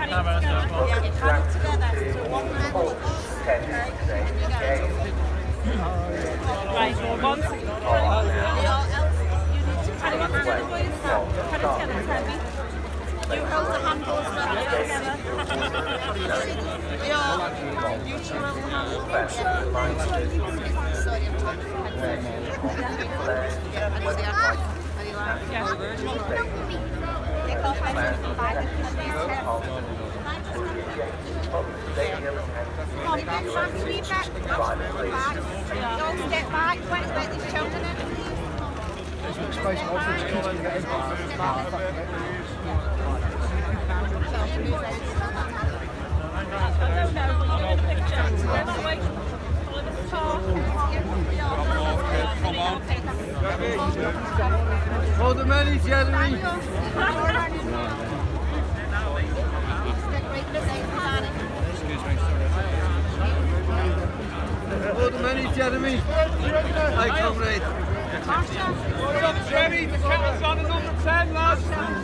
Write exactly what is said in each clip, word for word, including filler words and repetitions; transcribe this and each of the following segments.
Right, one second. You need to carry on together by yourself. Carry together, Toby. You hold the handles together. You two hold the handles. Sorry, I'm talking to yeah. Take off my bag and come on, back, back, three back, back. Don't step back, quick, let these children in. There's space also to continue to get in. Come on. Hold the money, Jeremy. Hold the money, Jeremy. Hi, comrade. Hold up, Jeremy. The kettle's on at number ten, lads.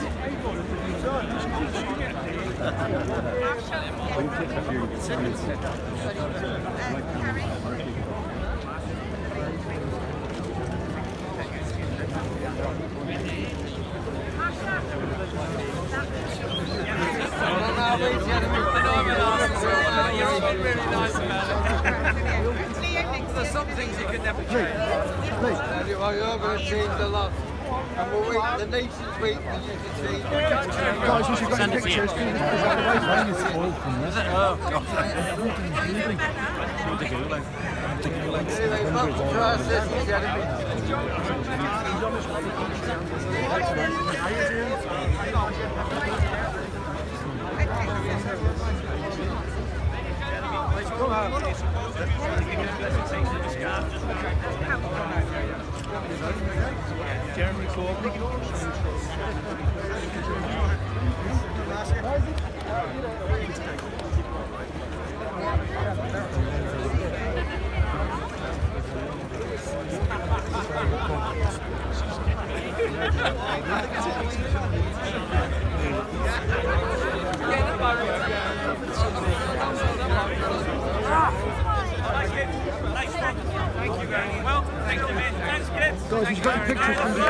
There's some things you can never change. You are going to change a lot. And we'll wait, the nation's waiting for you to change. Guys, we should get pictures. Is it? Oh, God. Anyway, back to process, Jeremy. Jeremy Corbyn. Guys, we've got pictures from the